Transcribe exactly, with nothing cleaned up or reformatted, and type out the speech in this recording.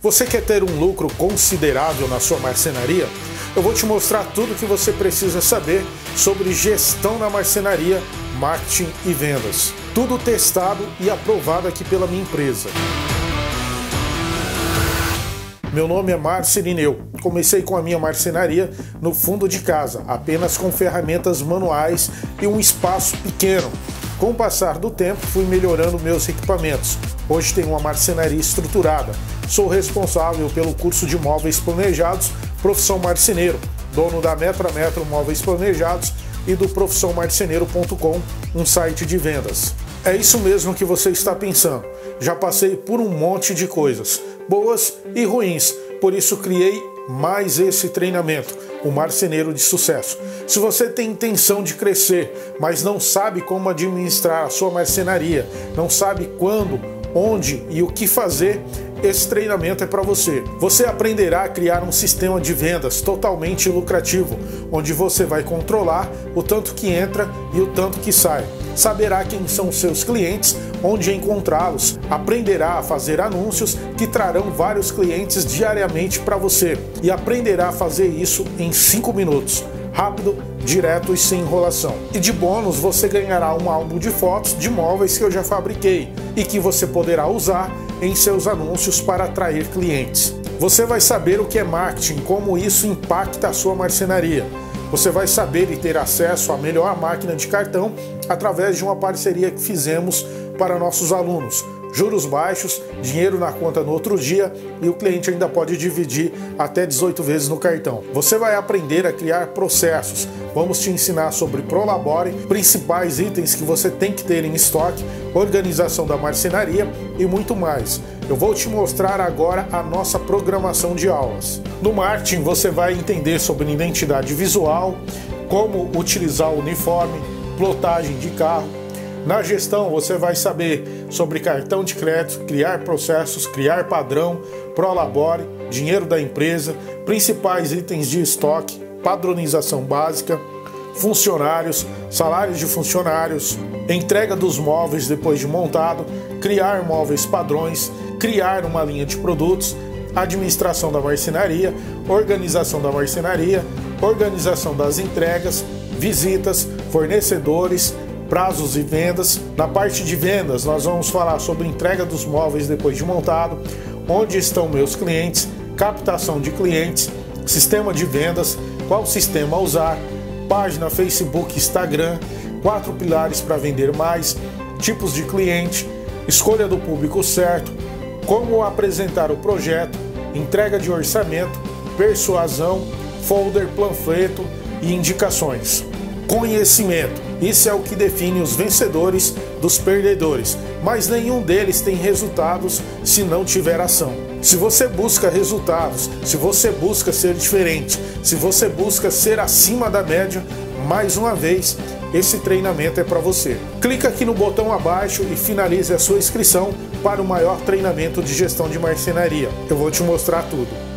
Você quer ter um lucro considerável na sua marcenaria? Eu vou te mostrar tudo o que você precisa saber sobre gestão na marcenaria, marketing e vendas. Tudo testado e aprovado aqui pela minha empresa. Meu nome é Márcio Irineu. Comecei com a minha marcenaria no fundo de casa, apenas com ferramentas manuais e um espaço pequeno. Com o passar do tempo, fui melhorando meus equipamentos. Hoje tenho uma marcenaria estruturada. Sou responsável pelo curso de móveis planejados Profissão Marceneiro, dono da Metro a Metro Móveis Planejados e do profissão marceneiro ponto com, um site de vendas. É isso mesmo que você está pensando. Já passei por um monte de coisas, boas e ruins, por isso criei mais esse treinamento, o Marceneiro de Sucesso. Se você tem intenção de crescer, mas não sabe como administrar a sua marcenaria, não sabe quando, onde e o que fazer, esse treinamento é para você. Você aprenderá a criar um sistema de vendas totalmente lucrativo, onde você vai controlar o tanto que entra e o tanto que sai. Saberá quem são seus clientes, onde encontrá-los, aprenderá a fazer anúncios que trarão vários clientes diariamente para você e aprenderá a fazer isso em cinco minutos. Rápido, direto e sem enrolação. E de bônus você ganhará um álbum de fotos de móveis que eu já fabriquei e que você poderá usar em seus anúncios para atrair clientes. Você vai saber o que é marketing, como isso impacta a sua marcenaria. Você vai saber e ter acesso à melhor máquina de cartão através de uma parceria que fizemos para nossos alunos. Juros baixos, dinheiro na conta no outro dia e o cliente ainda pode dividir até dezoito vezes no cartão. Você vai aprender a criar processos. Vamos te ensinar sobre Prolabore, principais itens que você tem que ter em estoque, organização da marcenaria e muito mais. Eu vou te mostrar agora a nossa programação de aulas. No marketing você vai entender sobre identidade visual, como utilizar o uniforme, plotagem de carro. Na gestão você vai saber sobre cartão de crédito, criar processos, criar padrão, Prolabore, dinheiro da empresa, principais itens de estoque, padronização básica, funcionários, salários de funcionários, entrega dos móveis depois de montado, criar móveis padrões, criar uma linha de produtos, administração da marcenaria, organização da marcenaria, organização das entregas, visitas, fornecedores, prazos e vendas. Na parte de vendas nós vamos falar sobre entrega dos móveis depois de montado, onde estão meus clientes, captação de clientes, sistema de vendas, qual sistema usar, página Facebook, Instagram, quatro pilares para vender mais, tipos de cliente, escolha do público certo, como apresentar o projeto, entrega de orçamento, persuasão, folder, panfleto e indicações. Conhecimento. Isso é o que define os vencedores dos perdedores, mas nenhum deles tem resultados se não tiver ação. Se você busca resultados, se você busca ser diferente, se você busca ser acima da média, mais uma vez, esse treinamento é para você. Clica aqui no botão abaixo e finalize a sua inscrição para o maior treinamento de gestão de marcenaria. Eu vou te mostrar tudo.